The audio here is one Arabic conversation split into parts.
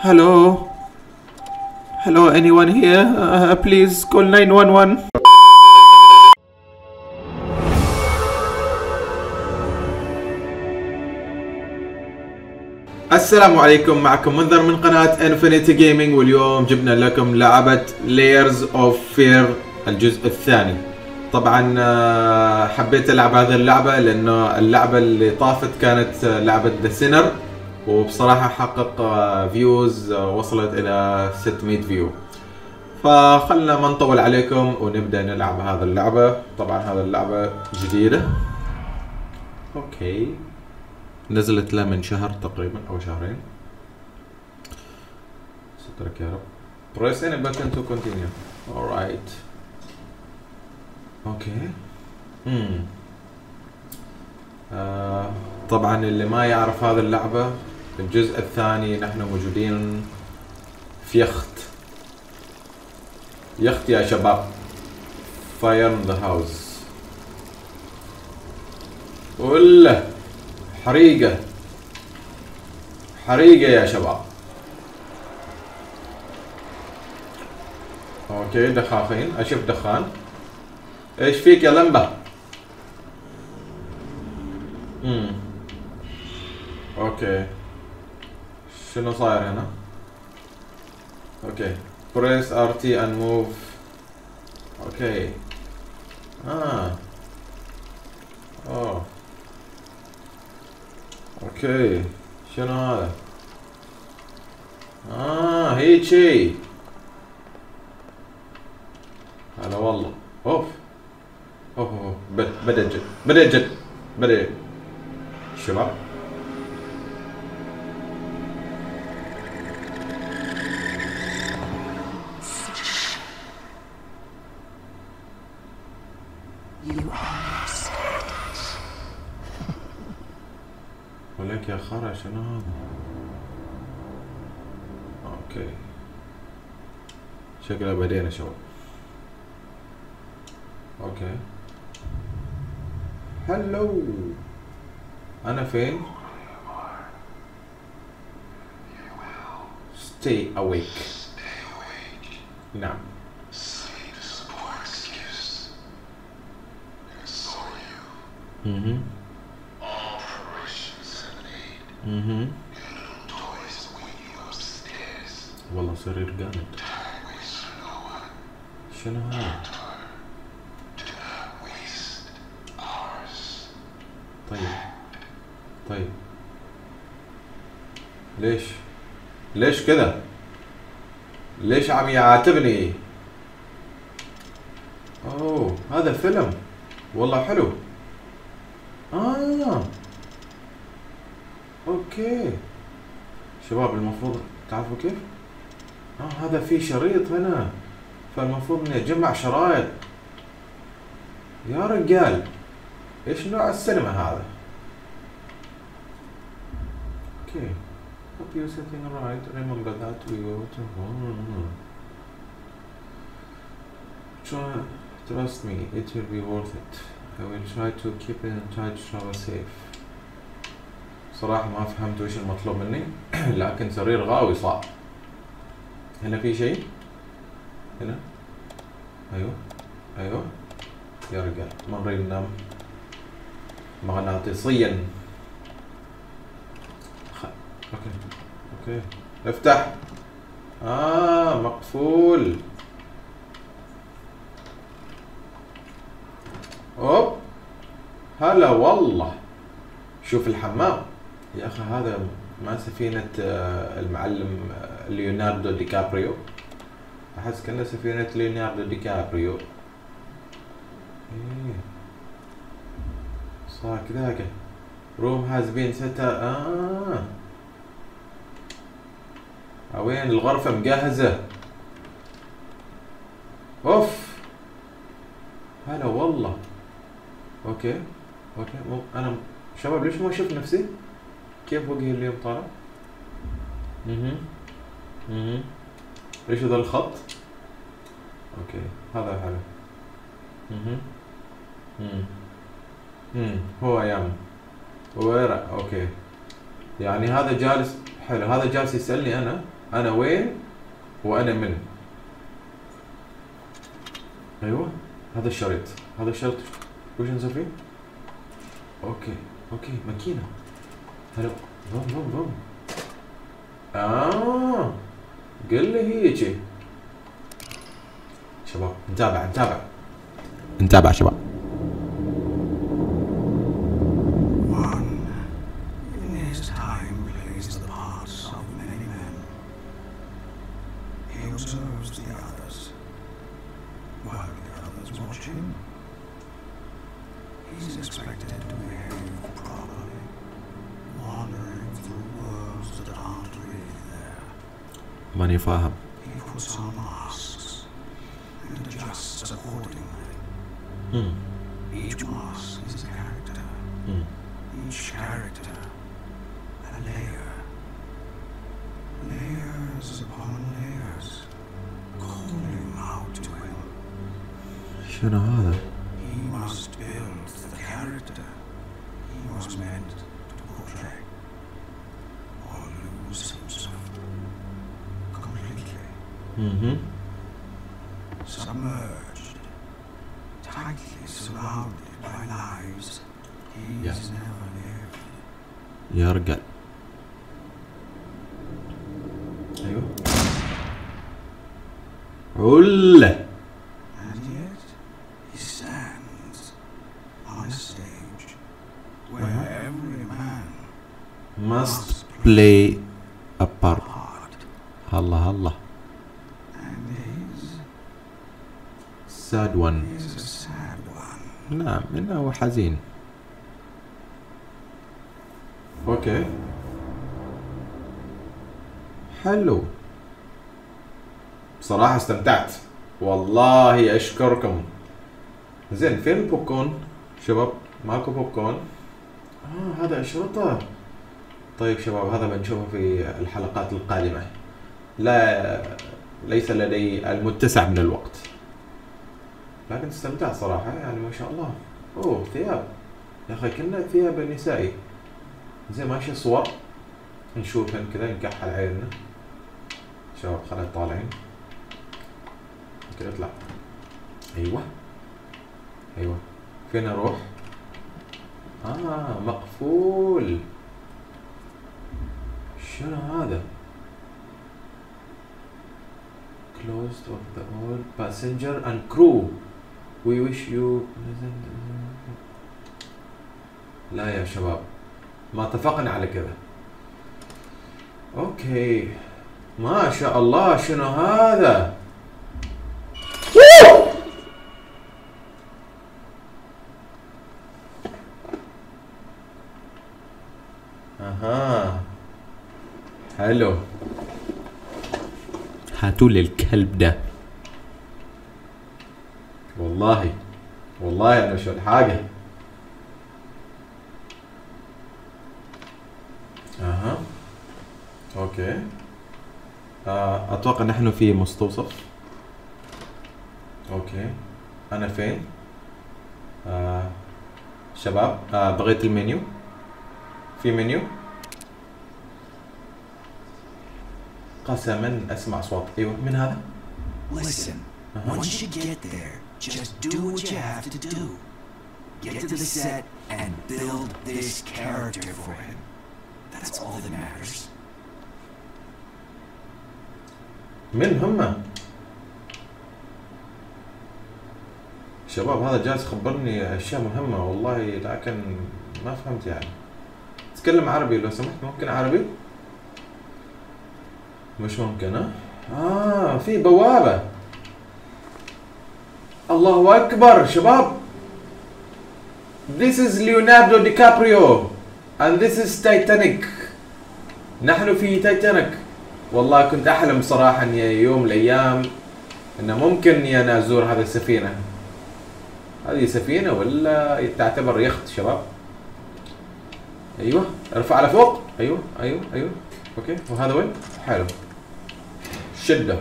Hello? Hello, anyone here? Please call 911. السلام عليكم، معكم منذر من قناة Infinity Gaming، واليوم جبنا لكم لعبة Layers of Fear الجزء الثاني. طبعا حبيت العب هذه اللعبة لانه اللعبة اللي طافت كانت لعبة The Sinner، وبصراحة حقق فيوز وصلت الى 600 فيو. فخلنا ما نطول عليكم ونبدأ نلعب هذه اللعبة. طبعا هذه اللعبة جديدة، اوكي، نزلت لها من شهر تقريبا او شهرين. سترك يا رب. Press any button to continue. Alright. اوكي. طبعا اللي ما يعرف هذه اللعبة، الجزء الثاني نحن موجودين في يخت يا شباب. Fire in the house. ولا حريقة يا شباب. اوكي، دخاخين، اشوف دخان. ايش فيك يا لمبة؟ اوكي، شنو صاير هنا؟ اوكي، press RT and move. اوكي. اوه اوكي، شنو هذا؟ هيك شي. هلا والله. اوف بدأ شباب. ولك يا خرا، شنو هذا؟ اوكي، شكله بدينا شباب. اوكي، هلو، انا فين؟ stay awake. نعم. والله سرير جامد. شنو هذا؟ طيب ليش كذا؟ ليش عم يعاتبني؟ اوه، هذا فيلم والله حلو. اوكي شباب، المفروض تعرفوا كيف؟ هذا في شريط هنا، فالمفروض اني اجمع شرايط. يا رجال، ايش نوع السينما هذا؟ اوكي، hope you're sitting right. Remember that we go to trust me, it will be worth it. I will try to keep it in touch shower safe. صراحة ما فهمت وش المطلوب مني. لكن سرير غاوي صعب. هنا في شيء؟ هنا؟ ايوه يا رجال، ما نريد ننام مغناطيسيا. اوكي افتح. مقفول. اوب، هلا والله. شوف الحمام يا اخي، هذا ما سفينة المعلم ليوناردو دي كابريو؟ احس كأنها سفينة ليوناردو دي كابريو. صار كذاك. روم هاز بين ستا. وين الغرفة مجهزة؟ اوف، هلا والله. اوكي انا شباب، ليش ما اشوف نفسي؟ كيف وجهي اليوم طالع؟ ايش هذا الخط؟ اوكي، هذا حلو. هو ايام اوكي، يعني هذا جالس حلو، هذا جالس يسألني انا انا وين وانا من. ايوه هذا الشريط، هذا الشريط وش نسوي فيه؟ اوكي ماكينة. هلا ضم قل لي هيجي. شباب نتابع شباب. He's expected to behave properly, wandering through worlds that aren't really there. ماني فاهم. He puts on masks and adjusts accordingly. Each mask is a character. Each character a layer. Layers upon layers, calling out to him. شنو هذا؟ He must build the character he was meant to portray, or lose himself completely. Submerged, tightly surrounded by lives he's never lived. يا رجال. ايوه ولا. And yet he stands on a stage where every man must play a part. الله and his sad one. is a sad one. نعم إنه حزين. اوكي حلو بصراحة استمتعت والله اشكركم. زين فين البوب كورن شباب؟ ماكو بوب كورن. هذا اشرطة. طيب شباب هذا بنشوفه في الحلقات القادمة. ليس لدي المتسع من الوقت، لكن استمتعت صراحة يعني ما شاء الله. اوه ثياب يا اخي كنا ثياب نسائي. زين ماشي صور نشوفهن كذا نكحل عيننا. شباب خلينا طالعين كذا اطلع. ايوه فين اروح؟ مقفول. شنو هذا؟ closed of the all passenger and crew we wish you لا يا شباب ما اتفقنا على كذا. اوكي ما شاء الله شنو هذا؟ حلو. هاتوا لي الكلب ده. والله انا شو الحاجة. اوكي اتوقع نحن في مستوصف. اوكي انا فين؟ شباب بغيت المنيو. في منيو. قسما اسمع صوت. ايوه من هذا؟ Listen, once you get there, just do what you have to do. Get to the set and build this character for him. That's all that matters. من هم؟ شباب هذا جالس يخبرني اشياء مهمة والله، لكن ما فهمت يعني. تكلم عربي لو سمحت، ممكن عربي؟ مش ممكن. في بوابة. الله أكبر شباب. This is Leonardo DiCaprio and this is Titanic. نحن في تايتانيك. والله كنت أحلم صراحة إن يوم من الأيام إنه ممكن إني أنا أزور هذه السفينة. هذه سفينة ولا تعتبر يخت شباب؟ أيوه ارفع على فوق. أيوه أوكي وهذا وين؟ حلو شدة.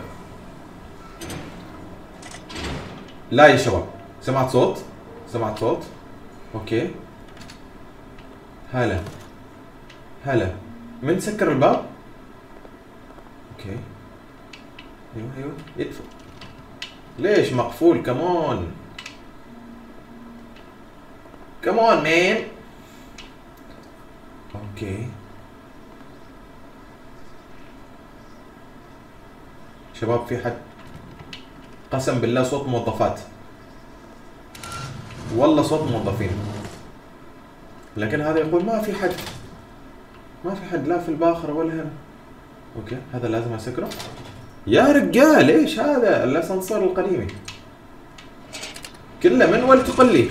لا يا شباب سمعت صوت. اوكي هلا من سكر الباب؟ اوكي ايوه يدفع. ليش مقفول؟ كمون مان. اوكي شباب في حد، قسم بالله صوت موظفات، والله صوت موظفين، لكن هذا يقول ما في حد، ما في حد لا في الباخرة ولا هنا. اوكي هذا لازم اسكره يا رجال. ايش هذا الاسانسير القديمي كله من ولد تقلي.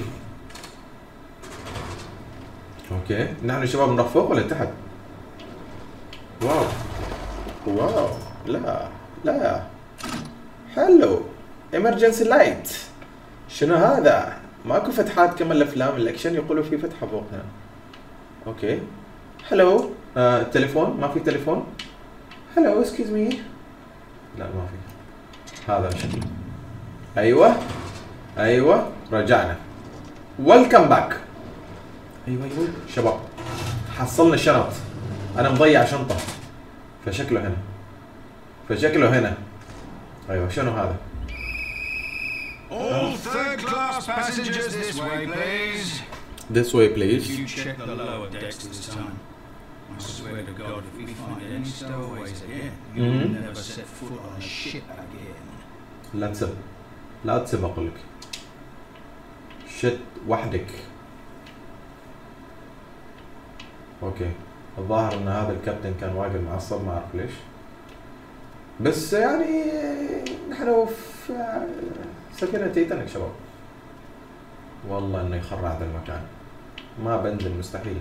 اوكي نحن شباب نروح فوق ولا تحت؟ واو لا حلو. emergency light. شنو هذا؟ ماكو فتحات كما الافلام الاكشن يقولوا في فتحه فوق هنا. اوكي هلو. تليفون؟ ما في تليفون؟ هلو اسكيز مي. لا ما في. هذا شكله. ايوه رجعنا. ويلكم باك. ايوه شباب حصلنا الشنط. انا مضيع شنطه، فشكله هنا. ايوه شنو هذا؟ All third class passengers this way, please. This way please. You check the lower decks this time. I swear to God, if we find any stowaways again, you will never set foot on a ship again. لا تسب اقول لك. شت وحدك. اوكي الظاهر ان هذا الكابتن كان واقف معصب، ما اعرف ليش، بس يعني نحن في سفينة تيتانيك شباب. والله انه يخرع هذا المكان، ما بنزل مستحيل.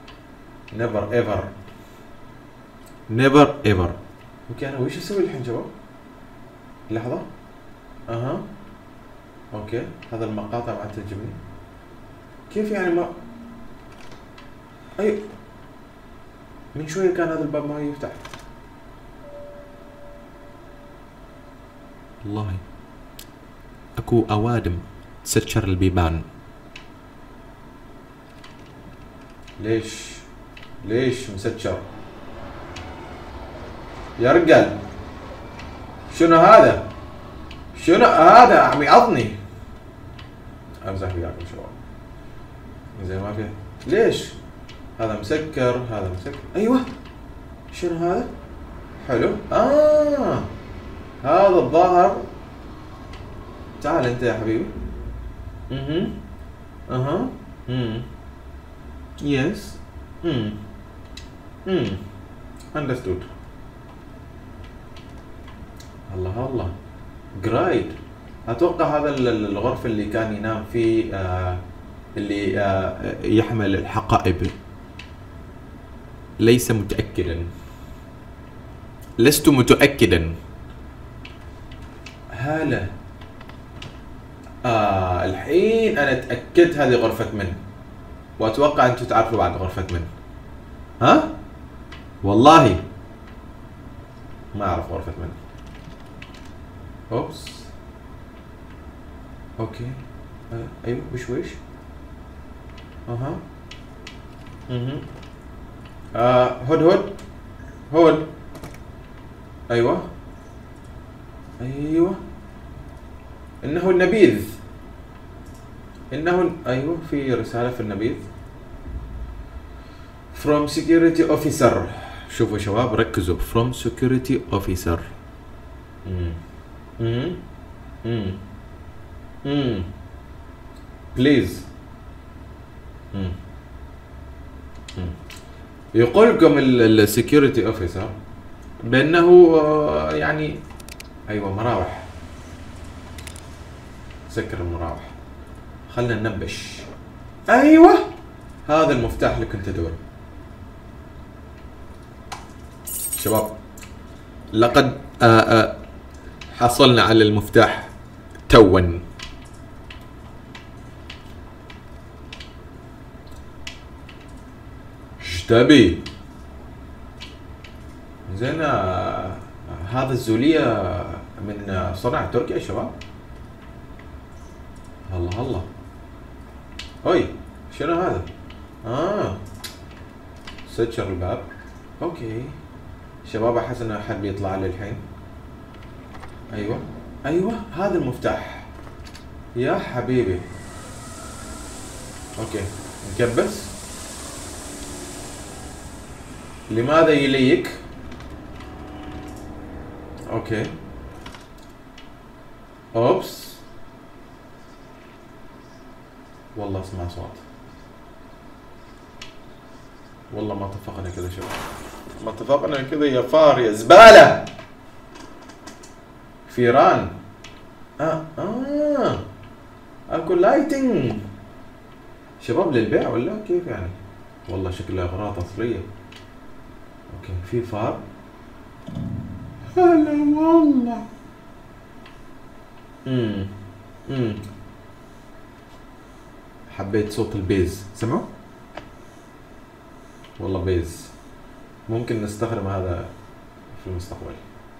نيفر ايفر. اوكي انا وش اسوي الحين شباب؟ لحظة. اوكي هذا المقاطع ما تعجبني. كيف يعني ما من شوية كان هذا الباب ما يفتح. والله اكو اوادم تسكر البيبان. ليش مسكر يا رجال؟ شنو هذا عم يعضني. امزح وياكم شباب زي ما فيه. ليش هذا مسكر؟ ايوه شنو هذا؟ حلو. هذا الظاهر. تعال انت يا حبيبي. يس. understood. الله جرايد. اتوقع هذا الغرفة اللي كان ينام فيه، اللي يحمل الحقائب. لست متأكدا. هلا. الحين انا تأكدت هذه غرفة من، واتوقع انتم تعرفوا بعد غرفة من. ها؟ والله ما اعرف غرفة من. اوبس. اوكي. ايوه وش. هود. ايوه انه النبيذ. ايوه في رسالة في النبيذ. from security officer. شوفوا شباب ركزوا. from security officer. please. يقول لكم السكيورتي اوفيسر بانه يعني ايوه مراوح. سكر المراوح. خلنا ننبش. ايوه هذا المفتاح اللي كنت ادور. شباب لقد حصلنا على المفتاح توا. تبي زين. هذا الزولية من صنع تركيا يا شباب. الله هاي شنو هذا؟ سكر الباب. اوكي شباب احس انه حد بيطلع لي الحين. ايوه ايوه هذا المفتاح يا حبيبي. اوكي نكبس. لماذا يليك؟ اوكي اوبس والله اسمع صوت. والله ما اتفقنا كذا شباب، ما اتفقنا كذا يا فار يا زبالة. فيران. اكو لايتنج شباب للبيع ولا كيف يعني؟ والله شكلها اغراض اصلية. اوكي في فار. هلا والله. حبيت صوت البيز، سمعوا؟ والله بيز. ممكن نستخدم هذا في المستقبل.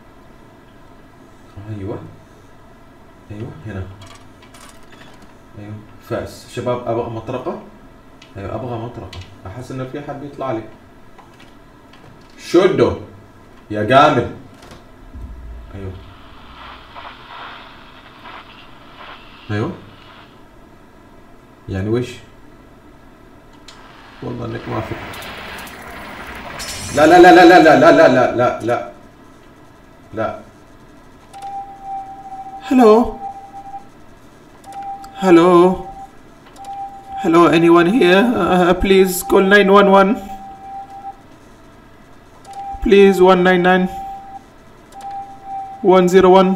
ايوه ايوه هنا. ايوه فاس شباب. ابغى مطرقة. ايوه ابغى مطرقة. احس انه في حد بيطلع لي. شدوا يا جامد. ايوه ايوه يعني وش؟ والله انك موافق. لا لا لا لا لا لا لا لا لا لا لا. هلو هلو هلو anyone here please call 911 please 199 101.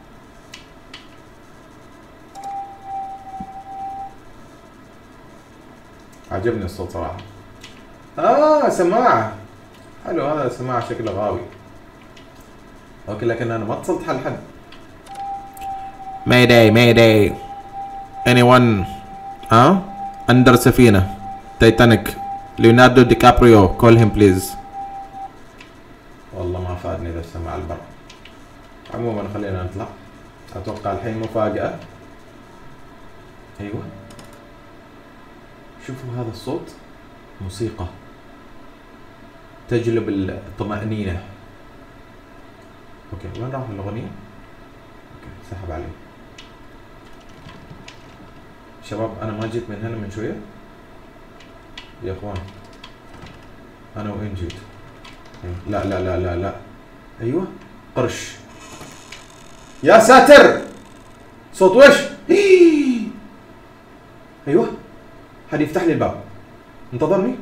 عجبني الصوت صراحة. سماعة حلو. هذا سماعة شكله غاوي. اوكي لكن انا ما اتصلت حل حد. مايداي مايداي anyone اندر سفينة تايتانيك ليوناردو دي كابريو call him please. والله ما فادني ذا السماعة البر. عموما خلينا نطلع. اتوقع الحين مفاجأة. ايوه شوفوا هذا الصوت، موسيقى تجلب الطمأنينة. اوكي وين راح الأغنية؟ اوكي سحب علي. شباب انا ما جيت من هنا من شوية يا اخوان. انا وين جيت؟ لا لا لا لا لا. ايوه قرش. يا ساتر صوت وش؟ ايوه حد يفتح لي الباب. انتظرني.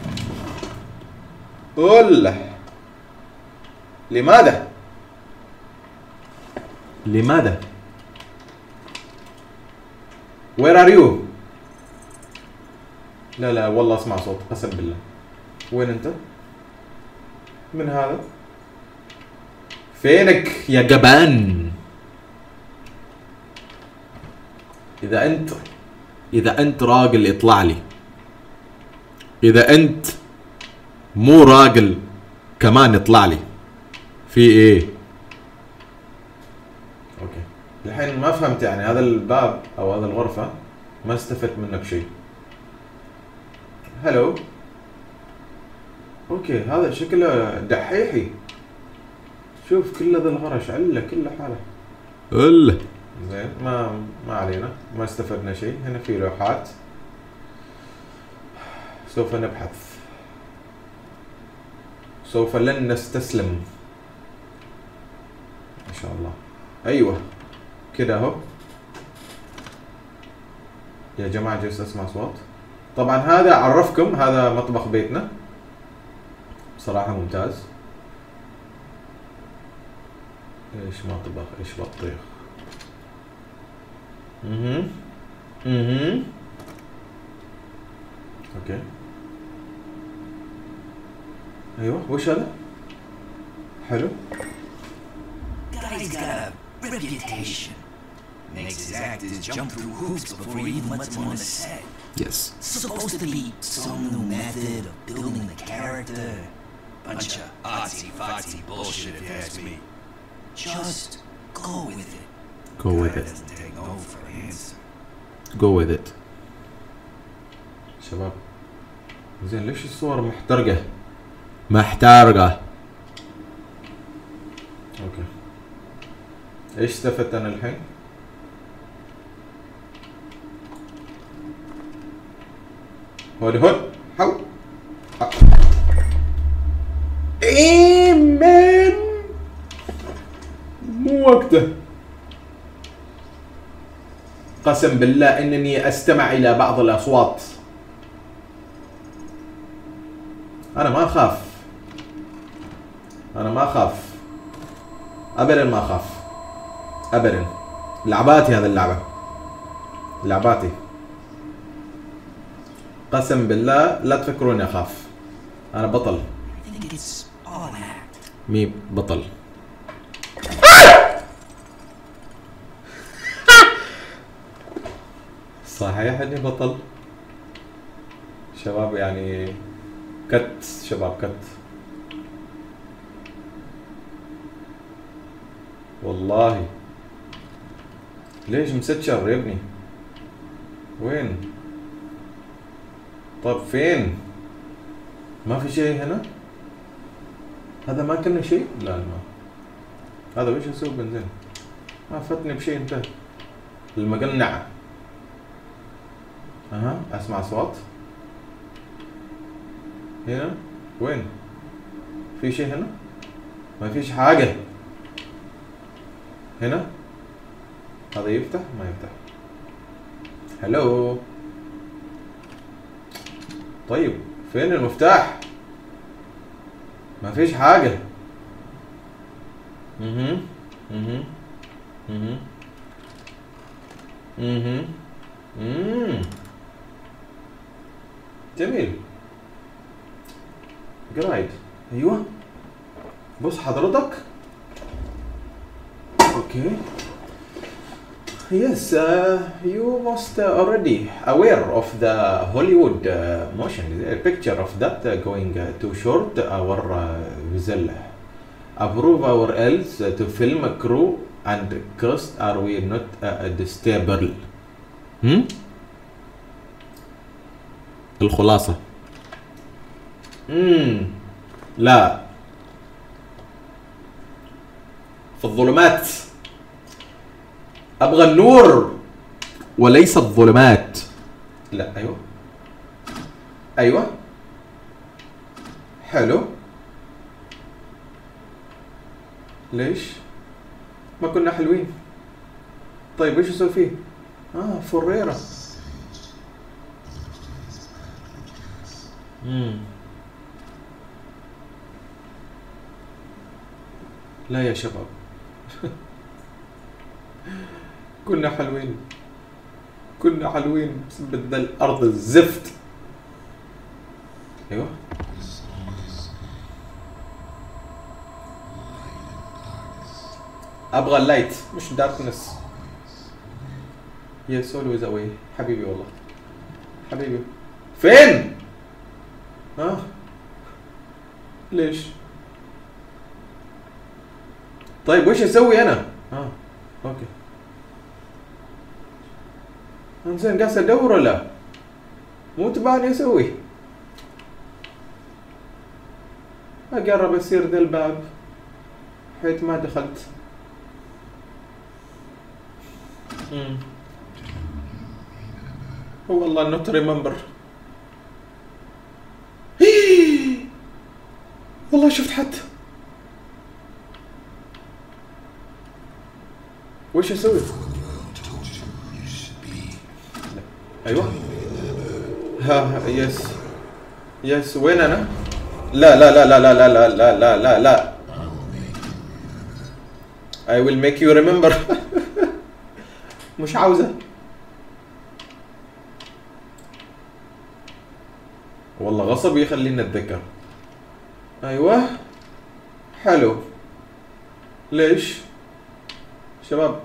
والله لماذا؟ لماذا؟ Where are you؟ لا لا والله اسمع صوت قسم بالله. وين انت؟ من هذا؟ فينك يا جبان؟ إذا أنت راجل اطلع لي. إذا أنت مو راجل كمان اطلع لي. في إيه؟ أوكي الحين ما فهمت يعني هذا الباب أو هذا الغرفة ما استفدت منه بشيء. هلو. أوكي هذا شكله دحيحي. شوف كل ذا الغرش عله كله حاله. إلا زين ما علينا، ما استفدنا شيء. هنا في لوحات سوف نبحث. سوف لن نستسلم ان شاء الله. ايوه كده اهو يا جماعه. جالس اسمع صوت. طبعا هذا اعرفكم هذا مطبخ بيتنا بصراحه ممتاز. ايش مطبخ ايش بطيخ. اوكي ايوه وش هذا؟ حلو. Guy's got a reputation. Makes his actors jump through hoops before he even lets them on the set. Yes. Supposed to be some new method of building the character. Bunch of artsy-fartsy bullshit if you ask me. Just go with it. Go with it. Doesn't take no for an answer. Go with it. شباب زين ليش الصور محترقة؟ محترقة. اوكي ايش استفدت انا الحين؟ هود حو ايمن مو وقته. قسم بالله انني استمع الى بعض الاصوات. انا ما اخاف، انا ما اخاف ابدا، ما اخاف ابدا. لعباتي هذا اللعبة، لعباتي. قسم بالله لا تفكروني اخاف، انا بطل. مي بطل. صحيح اني بطل شباب، يعني كت شباب كت والله. ليش مسكر يا ابني؟ وين؟ طيب فين؟ ما في شيء هنا؟ هذا ما كنا شيء؟ لا ما هذا وش اسوي بنزين؟ ما فتني بشيء انت. المقنعة. اها اسمع اصوات هنا. وين؟ في شيء هنا؟ ما فيش حاجة هنا. هذا يفتح ما يفتح. هلو. طيب فين المفتاح؟ ما فيش حاجة. جميل. جرايد. ايوه بص حضرتك. اوكي. Yes, you must already aware of the Hollywood motion picture of that going too short. Our vessel approve our else to film crew and cast. Are we not disturbable? الخلاصة. لا. في الظلمات. أبغى النور وليس الظلمات. لا. أيوة أيوة حلو. ليش ما كنا حلوين؟ طيب وش اسوي فيه؟ فريرة. لا يا شباب. كنا حلوين، كنا حلوين، بس بدنا الأرض الزفت. أيوة أبغى اللايت مش داركنس. يس اولويز اواي. حبيبي والله حبيبي. فين؟ ليش؟ طيب وش اسوي انا؟ اوكي. انزين قاعد ادور ولا مو تبعني اسوي؟ اقرب يصير ذا الباب حيث ما دخلت. هو والله not remember. والله شفت حد. وش اسوي؟ ايوه ها يس يس. وين انا؟ لا لا لا لا لا لا لا لا لا لا. I will make you remember. مش عاوزة والله، غصب يخليني اتذكر. ايوه حلو. ليش شباب؟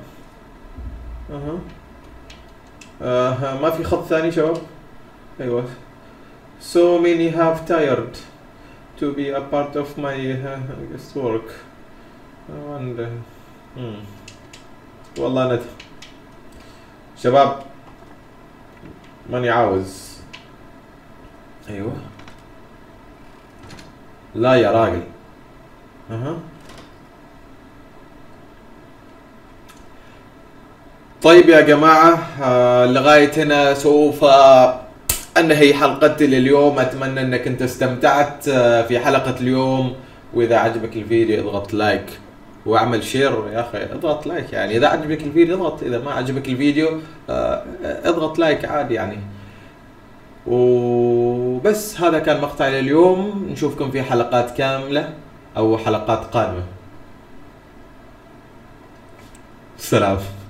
ما في خط ثاني شباب؟ ايوه. So many have tired to be a part of my work and والله أنا شباب ماني عاوز. ايوه لا يا راجل. طيب يا جماعة، لغاية هنا سوف انهي حلقتي لليوم. اتمنى انك انت استمتعت في حلقة اليوم، واذا عجبك الفيديو اضغط لايك واعمل شير. يا اخي اضغط لايك، يعني اذا عجبك الفيديو اضغط، اذا ما عجبك الفيديو اضغط لايك عادي يعني. وبس هذا كان مقطعي لليوم، نشوفكم في حلقات كاملة او حلقات قادمة. سلام.